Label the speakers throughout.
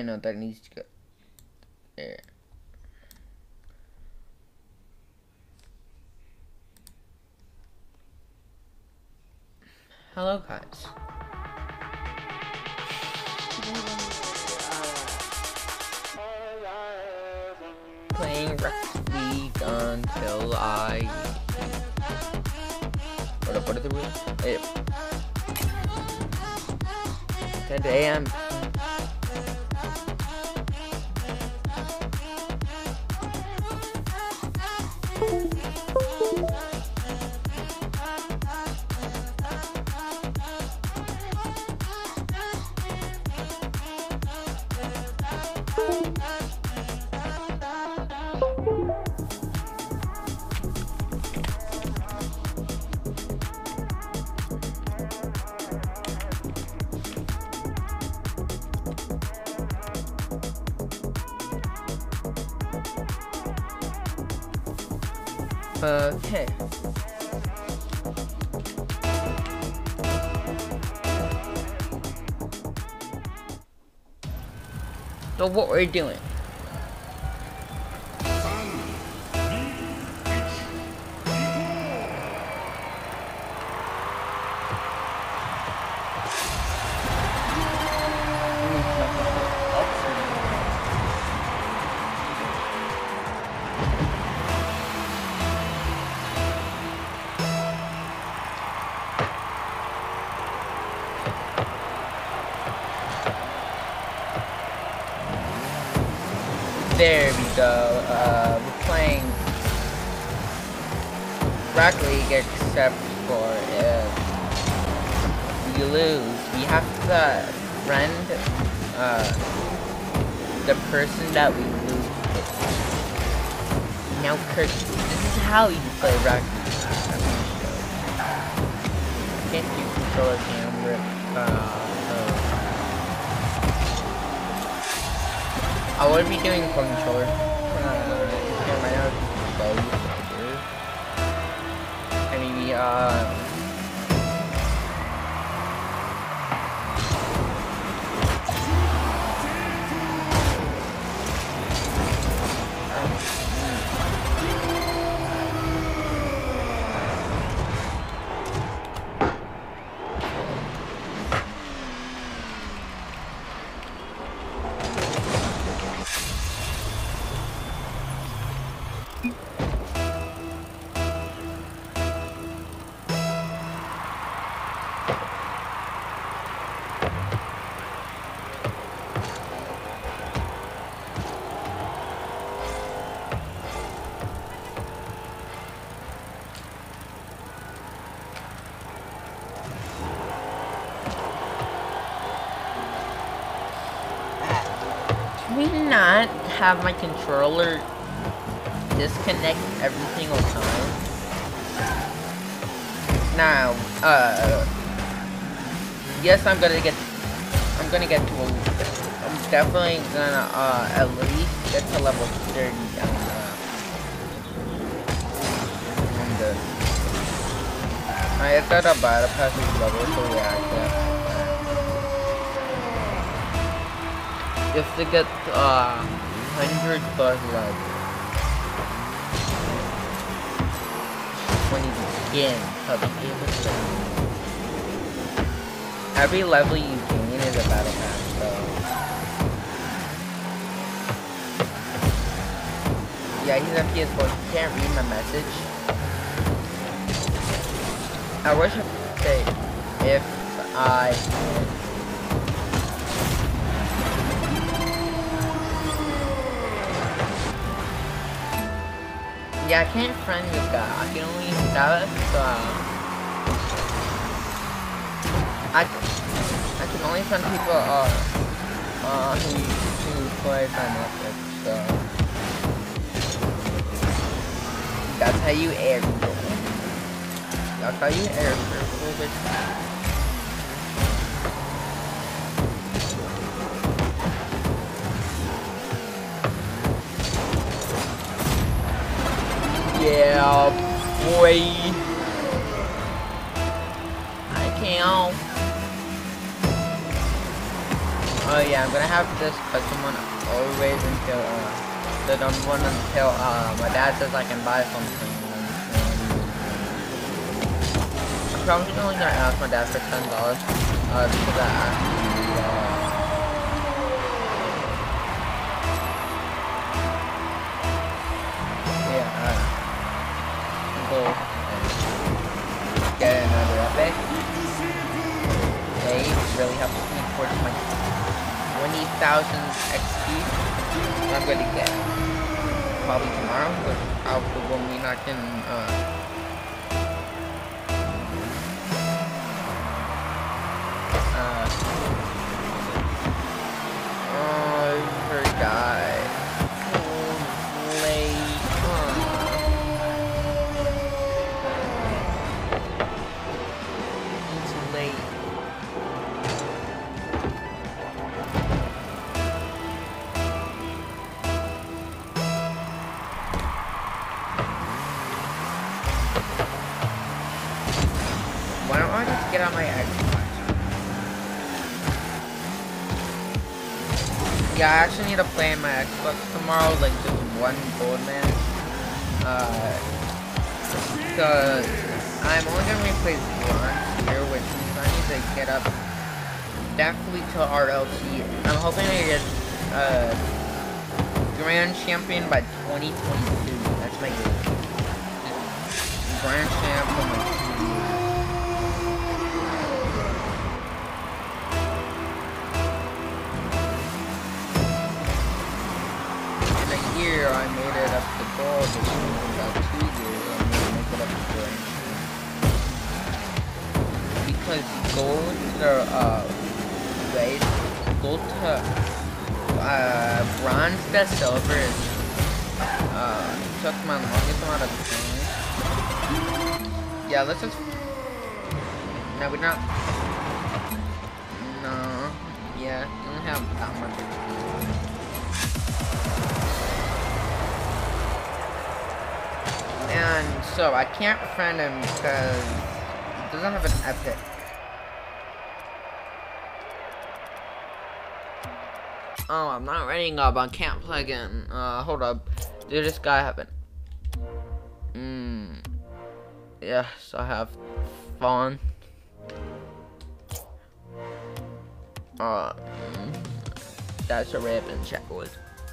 Speaker 1: know that needs to go there. Hello guys. Playing Rocket League until I... What are the rules? 10 a.m. Okay. So what we're doing? There we go. We're playing Rocket League, except for if we lose, we have to friend the person that we lose with. Now, Kirk, this is how you play Rocket League. Can't do controller camera. I would be doing controller. And maybe we not have my controller disconnect every single time? Now, yes, I'm gonna get to I'm definitely gonna, at least get to level 30 on this. I thought a battle pass is level, so yeah, I can. Just to get 100 plus levels when you begin of the game. Every level you gain is a battle pass, so yeah, he's on PS4. He can't read my message. I wish I could say if I yeah, I can't friend this guy. I can only I can only friend people who play Final Fantasy. So that's how you air people. That's how you air people. Yeah, boy. I can't. Oh yeah, I'm gonna have this custom one always until the dumb one until my dad says I can buy something. I'm probably only gonna ask my dad for $10 because I actually go get another epic. They really helped me towards my 20,000 XP. I'm going to get probably tomorrow, but I'll when we not can I forgot. Late. It's late. Why don't I just get on my Xbox? Yeah, I actually need to play in my Xbox tomorrow, like just one gold match. Because I'm only gonna replay bronze here, which means I need to get up definitely to RLC. I'm hoping I get Grand Champion by 2022. That's my goal. Grand Champ for my 2 years. In a year, I made it up to gold. Which means in about 2 years, I'm gonna make it up to Grand Champ. Because gold to race, gold to bronze to silver is took my longest amount of time. Yeah, let's just no, we're not. No, yeah, we don't have that much. And so I can't friend him because he doesn't have an epic. Oh, I'm not running up. I can't plug in. Hold up. Did this guy have it? Yes, I have Fawn. That's a ribbon checklist.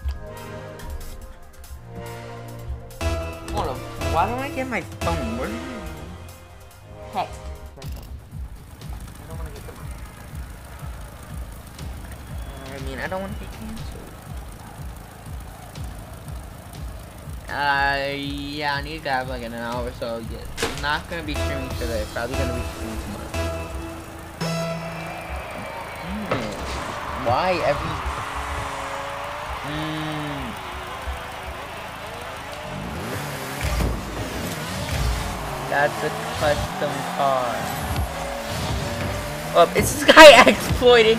Speaker 1: Hold up. Why don't I get my phone? Where did I text? I don't want to get the. I mean, I don't want to get canceled. Yeah, I need to have like an hour, so yeah, I'm not gonna be streaming today. Probably gonna be streaming tomorrow. Damn it. Why every? That's a custom car. Oh, it's this guy exploiting.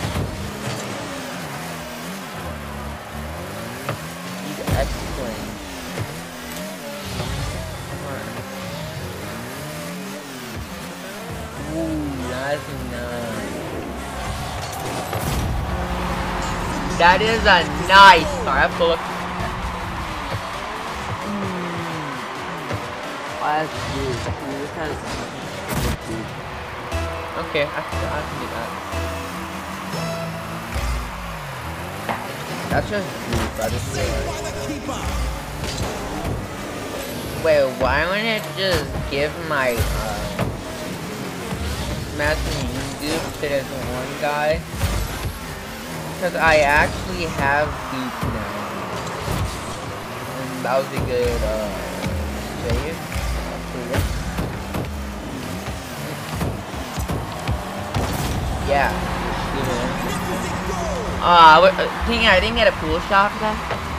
Speaker 1: He's exploiting. That's nice. That is a nice car. I have to look. That's good. Okay, I can do that. That's just goof. I just wait, why wouldn't it just give my Master Goof to this one guy? Because I actually have Goof now. And that was a good save. Yeah. I didn't get a pool shot for that.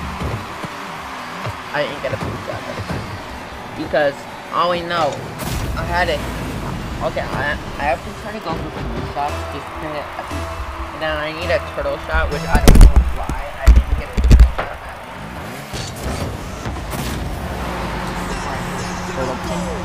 Speaker 1: I didn't get a pool shot that time. Because, oh wait, no. I had it. Okay, I have to try to go for pool shots just to hit. And then I need a turtle shot, which I don't know why I didn't get a turtle shot at turtle.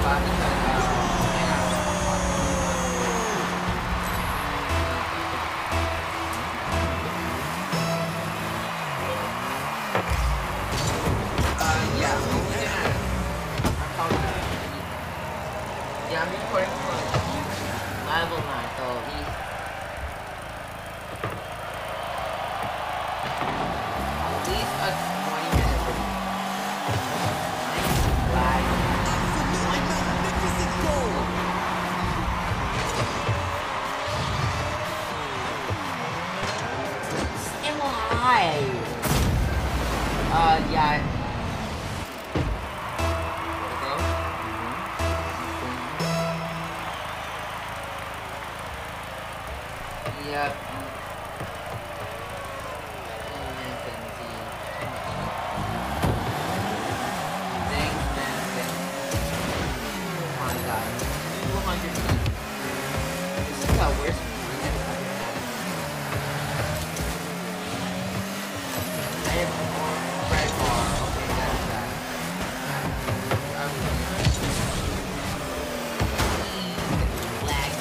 Speaker 1: Yeah, I'm recording for level 9, so at least a 20-minute video.
Speaker 2: Magnificent goal!
Speaker 1: Am I? Yeah. Yep. Thanks, man. Come on, guys. 200 feet. This is the worst point I've ever had. I have more red bar. Okay, that's that. Lag.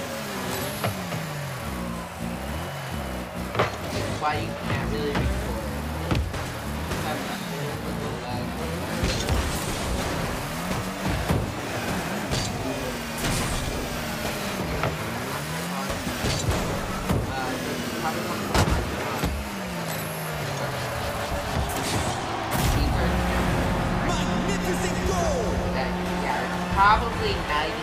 Speaker 1: Why you can't really record. That's not good. Lag.
Speaker 2: Magnificent goal!
Speaker 1: Yeah, probably not even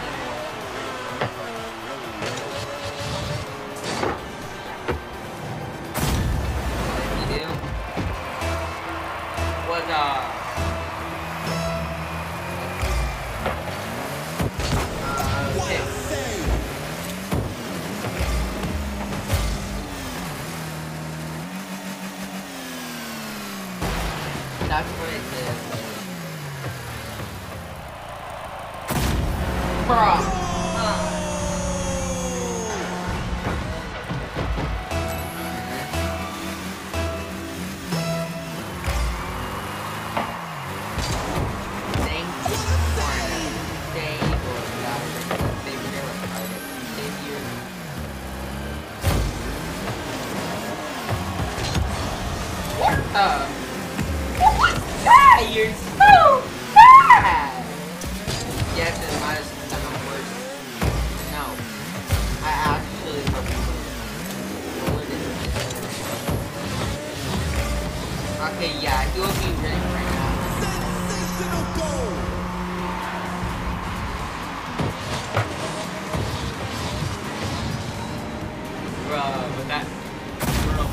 Speaker 1: what you do was
Speaker 2: What a save!
Speaker 1: that's what it is. Bruh. Thank you for staying or maybe they were private. Thank you. What the? Ah, you're so bad! Yes, it might have done worse. No. I actually okay, yeah, he will be ready right now.
Speaker 2: Sensational goal!
Speaker 1: Bruh, but that real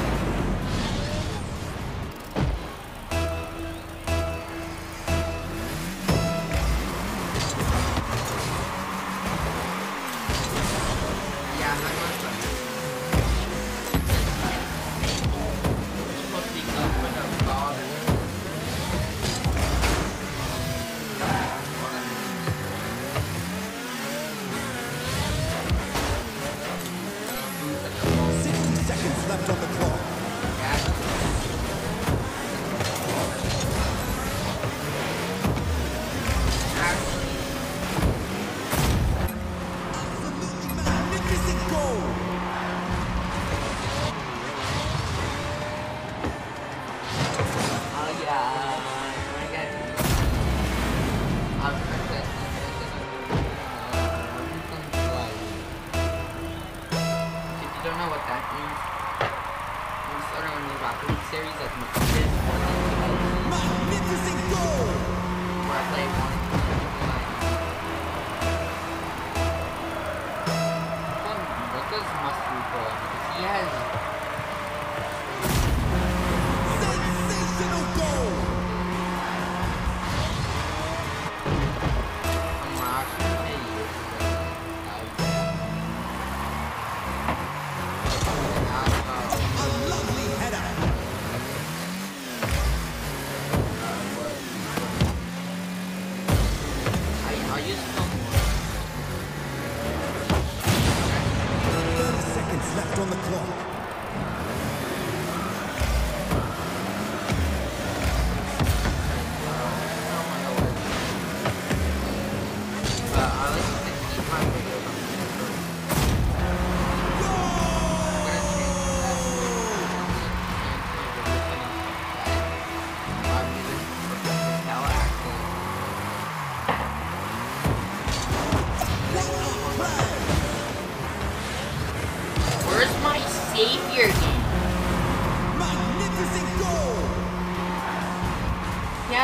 Speaker 1: yeah, I'm not gonna try. It's supposed to be good for the ball.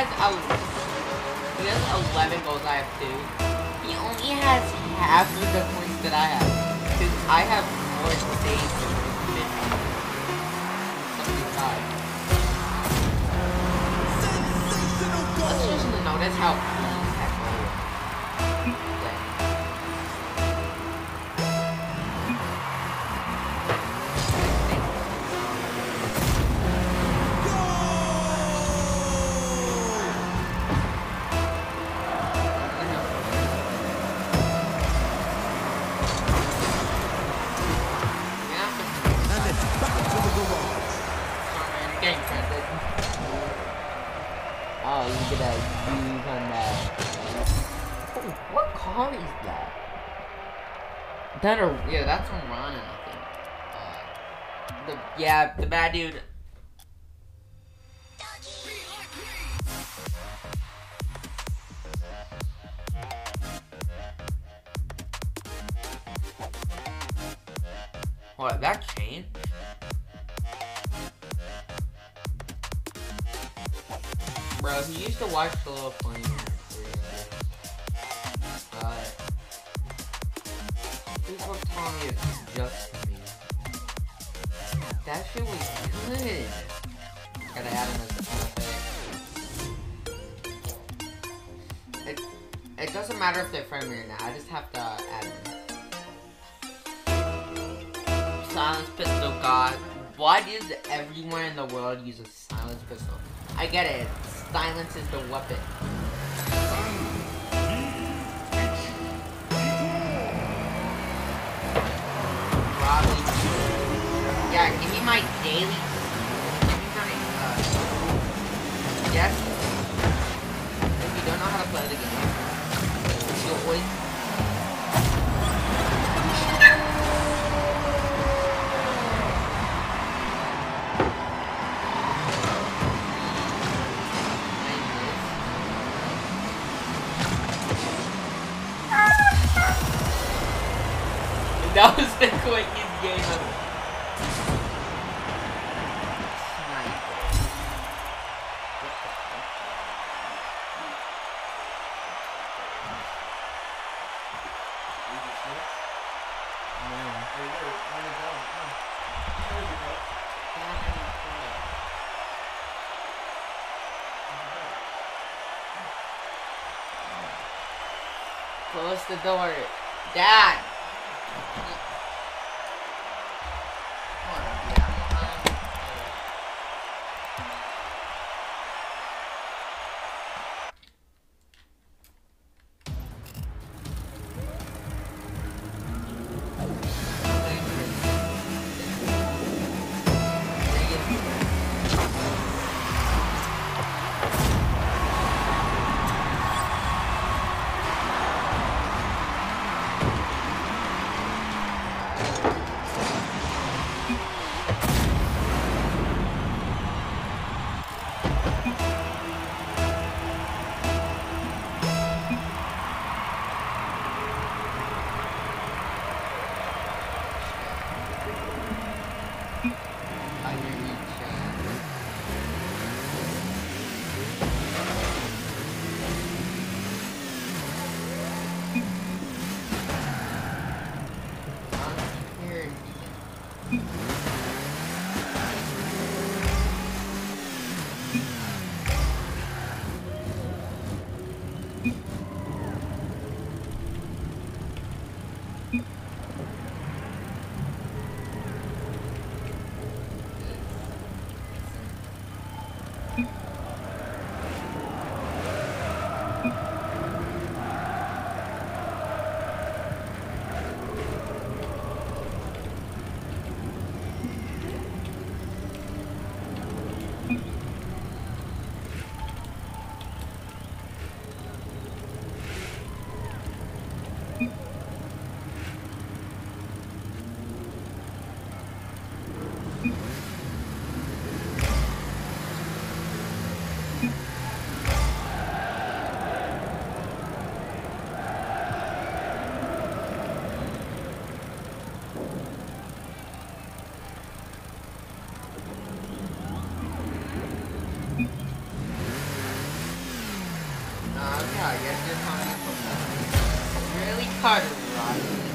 Speaker 1: he has 11 goals, I have 2. He only has half of the points that I have. Because I have more saves than 50. 75. Let's just notice how clean that goal is. Oh, you get a use on that. Oh, what car is that? Yeah, that's from Ronan, I think. The bad dude. What, that changed? Bro, he used to watch the little funny please don't tell me it's just me. That shit was good. Gotta add him as a it doesn't matter if they're friendly or not, I just have to add them. Silence pistol god. Why does everyone in the world use a silence pistol? I get it. Silence is the weapon. Probably. Yeah, give me my daily. Give me my, yes. If you don't know how to play the game, you'll always. That was the quickest game ever. Close the door. Dad! Okay, I guess you're coming from really cuddly, right?